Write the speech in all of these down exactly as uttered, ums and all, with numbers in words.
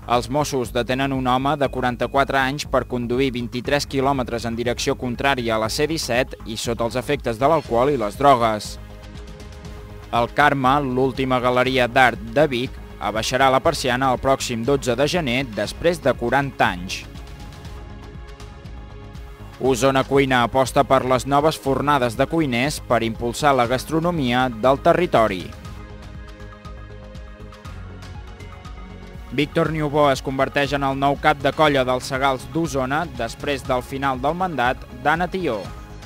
Els Mossos detenen un home de quaranta-quatre anys per conduir vint-i-tres quilòmetres en direcció contrària a la C disset i sota els efectes de l'alcohol i les drogues. El Carme, l'última galeria d'art de Vic, abaixarà la persiana el pròxim dotze de gener després de quaranta anys. Osona Cuina aposta per les noves fornades de cuiners per impulsar la gastronomia del territori. Víctor Niubó es converteix en el nou cap de colla dels Segals d'Osona després del final del mandat d'Anna Tió.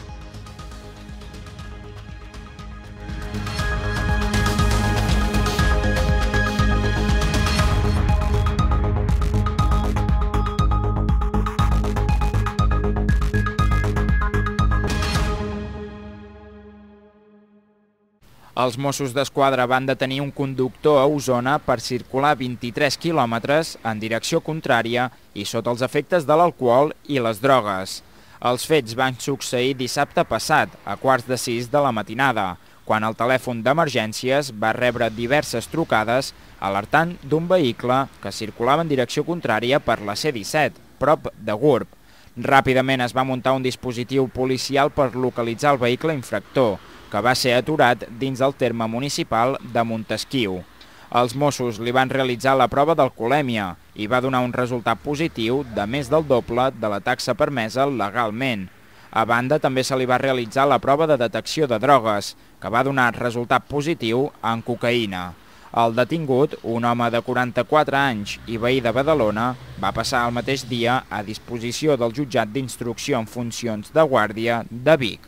Els Mossos d'Esquadra van detenir un conductor a Osona per circular vint-i-tres quilòmetres en direcció contrària i sota els efectes de l'alcohol i les drogues. Els fets van succeir dissabte passat, a quarts de sis de la matinada, quan el telèfon d'emergències va rebre diverses trucades alertant d'un vehicle que circulava en direcció contrària per la C disset, prop de Gurb. Ràpidament es va muntar un dispositiu policial per localitzar el vehicle infractor, que va ser aturat dins del terme municipal de Montesquiu. Els Mossos li van realitzar la prova d'alcoholèmia i va donar un resultat positiu de més del doble de la taxa permesa legalment. A banda, també se li va realitzar la prova de detecció de drogues, que va donar resultat positiu en cocaïna. El detingut, un home de quaranta-quatre anys i veí de Badalona, va passar el mateix dia a disposició del jutjat d'instrucció en funcions de guàrdia de Vic.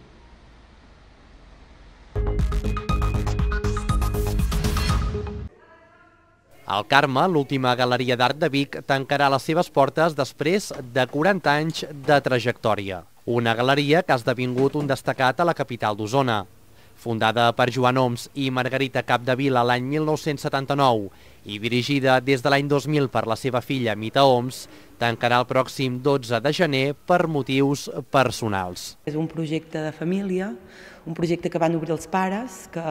El Carme, l'última galeria d'art de Vic, tancarà les seves portes després de quaranta anys de trajectòria. Una galeria que ha esdevingut un destacat a la capital d'Osona. Fundada per Joan Oms i Margarita Capdevila l'any mil nou-cents setanta-nou i dirigida des de l'any dos mil per la seva filla Mita Oms, tancarà el pròxim dotze de gener per motius personals. És un projecte de família, un projecte que van obrir els pares, que...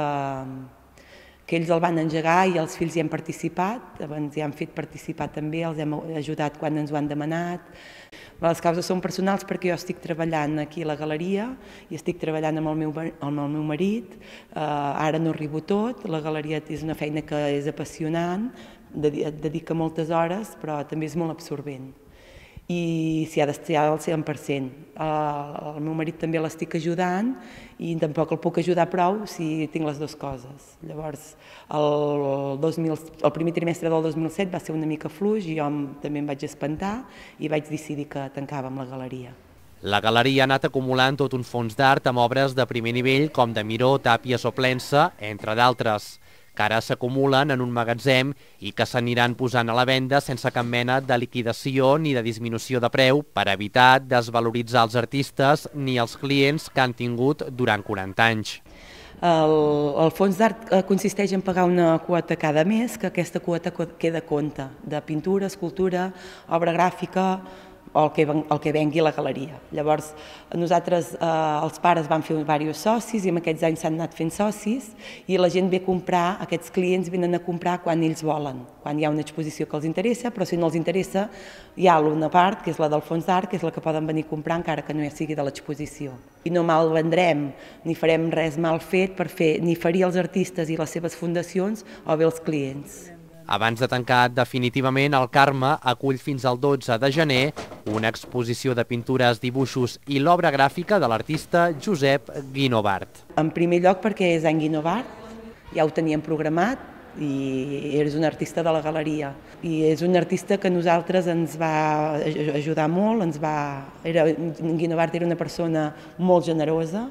que ells el van engegar i els fills hi han participat, ens hi han fet participar també, els hem ajudat quan ens ho han demanat. Les causes són personals perquè jo estic treballant aquí a la galeria i estic treballant amb el meu, amb el meu marit, uh, ara no arribo tot, la galeria és una feina que és apassionant, et dedica moltes hores, però també és molt absorbent. I s'hi ha d'estar al cent per cent. El meu marit també l'estic ajudant i tampoc el puc ajudar prou si tinc les dues coses. Llavors, el, dos mil, el primer trimestre del dos mil set va ser una mica fluix i jo també em vaig espantar i vaig decidir que tancàvem la galeria. La galeria ha anat acumulant tot un fons d'art amb obres de primer nivell com de Miró, Tàpies o Plensa, entre d'altres, que ara s'acumulen en un magatzem i que s'aniran posant a la venda sense cap mena de liquidació ni de disminució de preu per evitar desvaloritzar els artistes ni els clients que han tingut durant quaranta anys. El, el fons d'art consisteix en pagar una quota cada mes, que aquesta quota queda a compte de pintura, escultura, obra gràfica o el que, el que vengui a la galeria. Llavors, nosaltres, eh, els pares van fer diversos socis i en aquests anys s'han anat fent socis i la gent ve a comprar, aquests clients venen a comprar quan ells volen, quan hi ha una exposició que els interessa, però si no els interessa hi ha una part, que és la del fons d'art, que és la que poden venir a comprar encara que no hi sigui de l'exposició. I no mal vendrem, ni farem res mal fet per fer, ni ferir els artistes i les seves fundacions o bé els clients. Abans de tancar definitivament, el Carme acull fins al dotze de gener una exposició de pintures, dibuixos i l'obra gràfica de l'artista Josep Guinovart. En primer lloc perquè és en Guinovart, ja ho teníem programat i és un artista de la galeria. I és un artista que a nosaltres ens va ajudar molt, ens va... Era, Guinovart era una persona molt generosa,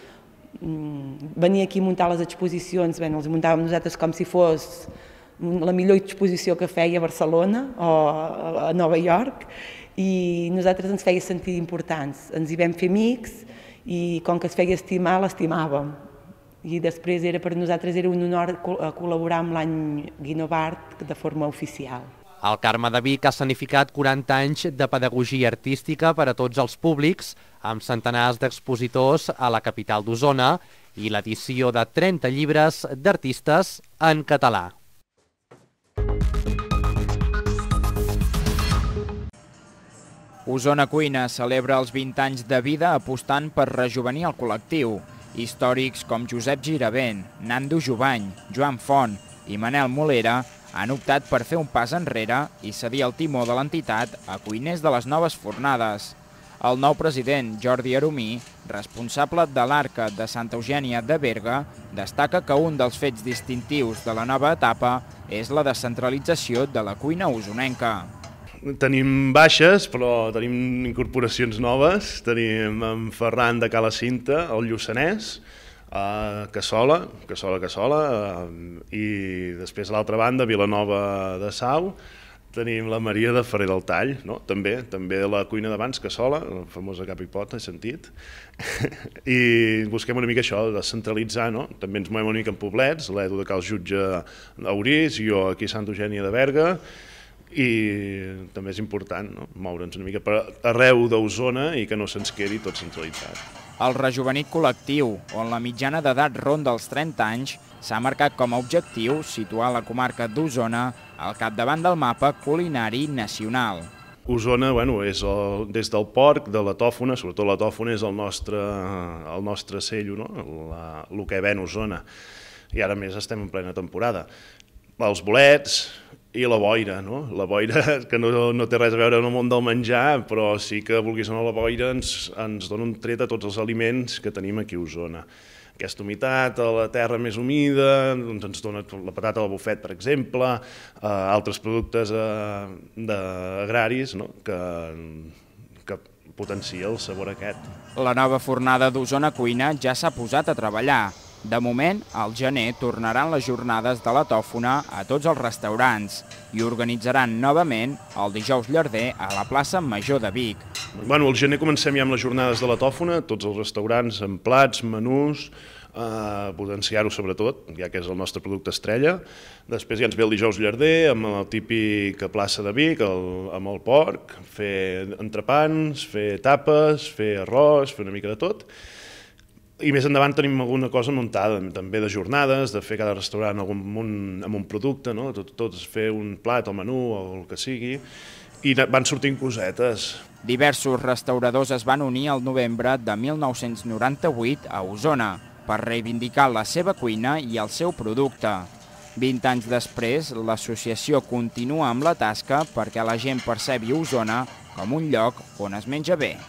venia aquí a muntar les exposicions, bé, els muntàvem nosaltres com si fos la millor exposició que feia a Barcelona o a Nova York i nosaltres ens feia sentir importants. Ens hi vam fer amics i com que es feia estimar, l'estimàvem. I després era, per nosaltres era un honor col·laborar amb l'any Guinovart de forma oficial. El Carme de Vic ha escenificat quaranta anys de pedagogia artística per a tots els públics, amb centenars d'expositors a la capital d'Osona i l'edició de trenta llibres d'artistes en català. Osona Cuina celebra els vint anys de vida apostant per rejovenir el col·lectiu. Històrics com Josep Giravent, Nando Jovany, Joan Font i Manel Molera han optat per fer un pas enrere i cedir el timó de l'entitat a cuiners de les noves fornades. El nou president, Jordi Aromí, responsable de l'Arca de Santa Eugènia de Berga, destaca que un dels fets distintius de la nova etapa és la descentralització de la cuina osonenca. Tenim baixes, però tenim incorporacions noves. Tenim en Ferran de Cala Cinta, el Lluçanès, a Cassola, Cassola, Cassola, i després a l'altra banda, Vilanova de Sau, tenim la Maria de Ferrer del Tall, no? també, també la cuina d'abans, Cassola, la famosa cap i pot, he sentit, i busquem una mica això, de centralitzar, no? També ens movem una mica en poblets, l'Edu de Cal Jutge a Orís, jo aquí a Santa Eugènia de Berga, i també és important, no? Moure'ns una mica per arreu d'Osona i que no se'ns quedi tot centralitzat. El rejovenit col·lectiu, on la mitjana d'edat ronda els trenta anys, s'ha marcat com a objectiu situar la comarca d'Osona al capdavant del mapa culinari nacional. Osona, bueno, és el, des del porc, de la tòfona, sobretot la tòfona és el nostre, el nostre sello, no? La, el que ven Osona. I ara més estem en plena temporada. Els bolets i la boira, no? La boira, que no, no té res a veure amb el món del menjar, però sí que, vulguis o no, la boira ens, ens dona un tret a tots els aliments que tenim aquí a Osona. Aquesta humitat, a la terra més humida, doncs ens dona la patata del bufet, per exemple, eh, altres productes eh, de, agraris, no? que, que potencia el sabor aquest. La nova fornada d'Osona Cuina ja s'ha posat a treballar. De moment, al gener tornaran les jornades de la tòfona a tots els restaurants i organitzaran novament el dijous llarder a la plaça Major de Vic. Bueno, al gener comencem ja amb les jornades de la tòfona, tots els restaurants amb plats, menús, eh, potenciar-ho sobretot, ja que és el nostre producte estrella. Després ja ens ve el dijous llarder amb el típic plaça de Vic, el, amb el porc, fer entrepans, fer tapes, fer arròs, fer una mica de tot. I més endavant tenim alguna cosa muntada, també de jornades, de fer cada restaurant amb un, amb un producte, no? Tot, tots fer un plat o menú o el que sigui, i van sortint cosetes. Diversos restauradors es van unir al novembre de mil nou-cents noranta-vuit a Osona per reivindicar la seva cuina i el seu producte. Vint anys després, l'associació continua amb la tasca perquè la gent percebi Osona com un lloc on es menja bé.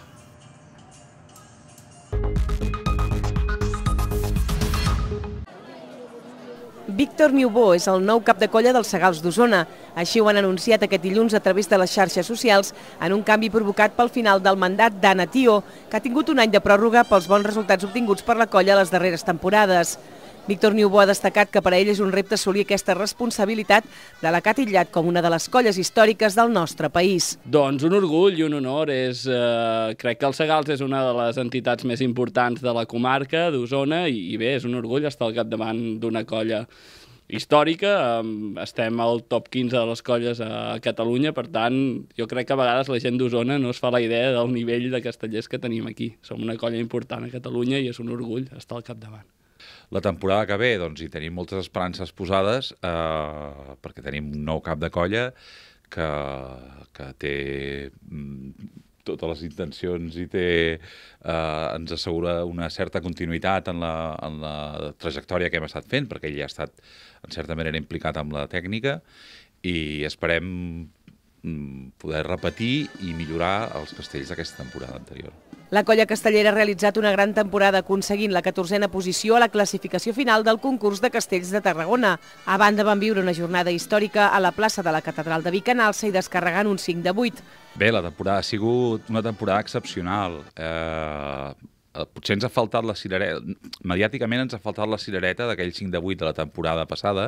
Víctor Niubó és el nou cap de colla dels Segals d'Osona. Així ho han anunciat aquest dilluns a través de les xarxes socials en un canvi provocat pel final del mandat d'Anna Tió, que ha tingut un any de pròrroga pels bons resultats obtinguts per la colla les darreres temporades. Víctor Niubó ha destacat que per a ell és un repte assolir aquesta responsabilitat de la que ha titllat com una de les colles històriques del nostre país. Doncs un orgull i un honor. És, eh, crec que el Segals és una de les entitats més importants de la comarca d'Osona i, i bé, és un orgull estar al capdavant d'una colla històrica. Estem al top quinze de les colles a Catalunya, per tant, jo crec que a vegades la gent d'Osona no es fa la idea del nivell de castellers que tenim aquí. Som una colla important a Catalunya i és un orgull estar al capdavant. La temporada que ve, doncs, hi tenim moltes esperances posades eh, perquè tenim un nou cap de colla que, que té mm, totes les intencions i té, eh, ens assegura una certa continuïtat en la, en la trajectòria que hem estat fent, perquè ell ja ha estat, en certa manera, implicat amb la tècnica i esperem mm, poder repetir i millorar els castells d'aquesta temporada anterior. La colla castellera ha realitzat una gran temporada aconseguint la catorzena posició a la classificació final del concurs de castells de Tarragona. A banda van viure una jornada històrica a la plaça de la Catedral de Vic en alça i descarregant un cinc de vuit. Bé, la temporada ha sigut una temporada excepcional. Eh, potser ens ha faltat la cirereta, mediàticament ens ha faltat la cirereta d'aquell cinc de vuit de la temporada passada,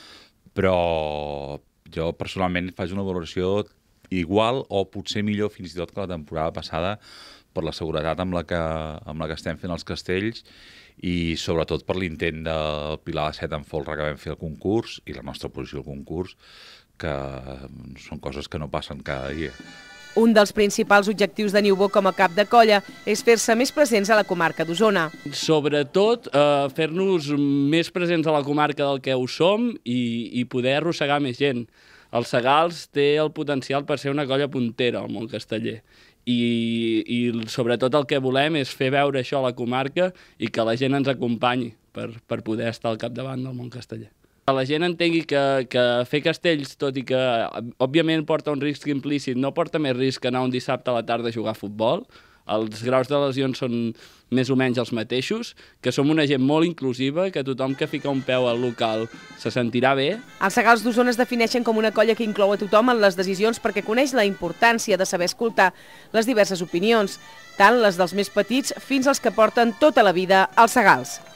però jo personalment faig una valoració igual o potser millor fins i tot que la temporada passada, per la seguretat amb la que, amb la que estem fent els castells i sobretot per l'intent del Pilar de Set en folre que vam fer al concurs i la nostra posició al concurs, que són coses que no passen cada dia. Un dels principals objectius de Niubó com a cap de colla és fer-se més presents a la comarca d'Osona. Sobretot, eh, fer-nos més presents a la comarca del que ho som i, i poder arrossegar més gent. El Segals té el potencial per ser una colla puntera al món casteller i, i sobretot el que volem és fer veure això a la comarca i que la gent ens acompanyi per, per poder estar al capdavant del món casteller. Que la gent entengui que, que fer castells, tot i que òbviament porta un risc implícit, no porta més risc que anar un dissabte a la tarda a jugar a futbol. Els graus de lesions són més o menys els mateixos, que som una gent molt inclusiva, que tothom que fica un peu al local se sentirà bé. Els Segals d'Osona es defineixen com una colla que inclou a tothom en les decisions perquè coneix la importància de saber escoltar les diverses opinions, tant les dels més petits fins als que porten tota la vida als Segals.